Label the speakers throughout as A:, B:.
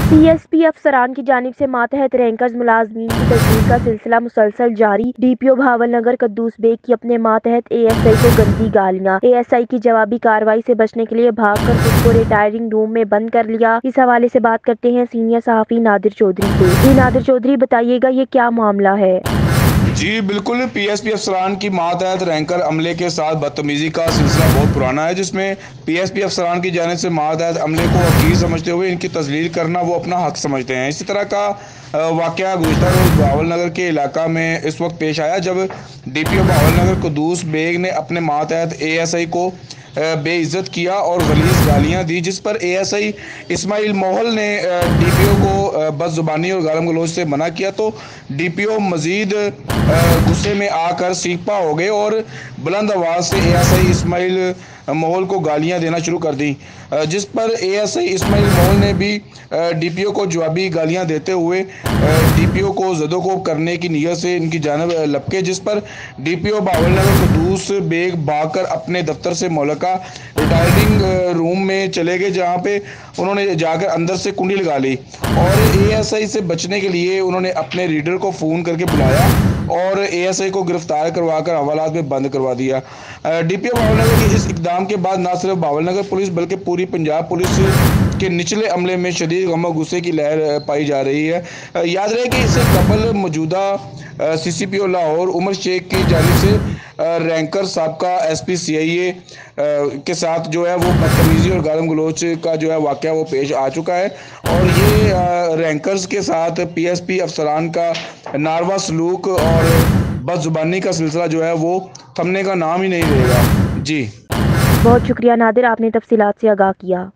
A: PSP अफसरान की जानिब से मातहत रैंकर्स मुलाजमीन की तस्दीक का सिलसिला मुसलसल जारी। डीपीओ भावलनगर कद्दूस बेग की अपने मातहत एएसआई को गंदी गालियां। एएसआई की जवाबी कार्रवाई से बचने के लिए भागकर खुद को रिटायरिंग रूम में बंद कर लिया। इस हवाले से बात करते हैं सीनियर सहाफी नादिर चौधरी से। जी नादिर चौधरी, बताइएगा ये क्या मामला है?
B: जी बिल्कुल, पीएसपी अफसरान की मातहत रैंकर अमले के साथ बदतमीजी का सिलसिला बहुत पुराना है, जिसमें पीएसपी अफसरान की जानिब से मातहत अमले को हकीर समझते हुए इनकी तजलील करना वो अपना हक समझते हैं। इसी तरह का वाक़या गुज़श्ता रोज़ भावलनगर के इलाका में इस वक्त पेश आया, जब डीपीओ भावलनगर कुद्दूस बेग ने अपने मातहत एएसआई को बेइज्जत किया और गलीज़ गालियां दी, जिस पर एएसआई इस्माइल मोहल ने डीपीओ को बदजुबानी और गालम गलौज से मना किया, तो डीपीओ मजीद गुस्से में आकर सीपा हो गए और बुलंद आवाज़ से एएसआई इस्माइल मोहल को गालियां देना शुरू कर दी, जिस पर एएसआई इस्माइल मोहल ने भी डीपीओ को जवाबी गालियां देते हुए डीपीओ को ज़दोकोब करने की नीयत से इनकी जानब लपके, जिस पर डीपीओ बावलनगर कुद्दूस बेग भागकर अपने दफ्तर से मुअल्लका रिटायरिंग रूम में चले गए, जहां पे उन्होंने जाकर अंदर से कुंडी लगा ली और एएसआई से बचने के लिए उन्होंने अपने रीडर को फ़ोन करके बुलाया और एएसआई को गिरफ्तार करवाकर हवालात में बंद करवा दिया। डीपीओ बावलनगर के इस इकदाम के बाद न सिर्फ बावलनगर पुलिस बल्कि पूरी पंजाब पुलिस के निचले अमले में शदीद गम और गुस्से की लहर पाई जा रही है। याद रहे कि इससे कबल मौजूदा सीसीपीओ लाहौर उमर शेख की जानिब से रैंकर साबका एसपी सीआईए के साथ जो है वो बदतमीजी और गालम गलोच का जो है वाक़या वो पेश आ चुका है, और ये रैंकर्स के साथ पीएसपी अफसरान का नारवा सलूक और बदजुबानी का सिलसिला जो है वो थमने का नाम ही नहीं लेगा। जी
A: बहुत शुक्रिया नादिर, आपने तफसीलात से आगाह किया।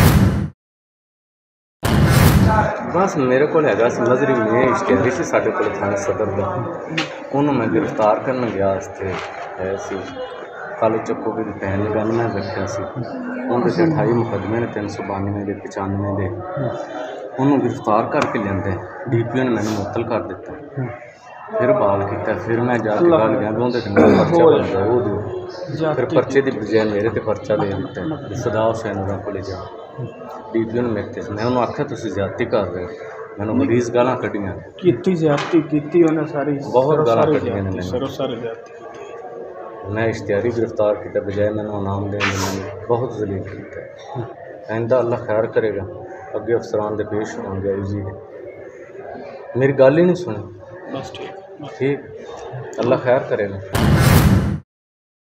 C: बस मेरे को हैगा सी नज़री में इश्तिहारी से साढ़े को थाने सदर का उन्होंने मैं गिरफ्तार करने गया है सी कालू चक्को की भैन गन में रखा सी उनके 28 मुकदमे ने 392 के 95 के उन्होंने गिरफ्तार करके लेंदे डीपीओ ने मैंने मुअत्तल कर दिता, फिर बहाल किया, फिर मैं जाके गल गया उनके परचा बन गया वो दो फिर परचे की बजाय मेरे ते परचा दे दिता सदा हुसैन को ले जा डीपीओ ने मेरे मैं उन्होंने आख्या तुम ज्यादती कर रहे हो, मैंने मरीज गालां कढ़ियां
D: की ज्यादती की उन्हें सारी
C: बहुत गालां कढ़ियां ने मैं इश्तिहारी गिरफ्तार किया बजाय मैंने इनाम देने मैंने बहुत जलील किया। आइंदा अल्लाह खैर करेगा, अगे अफसरान दे पेश होंगे जी मेरी गल ही नहीं सुनी। ठीक अल्लाह खैर करेगा।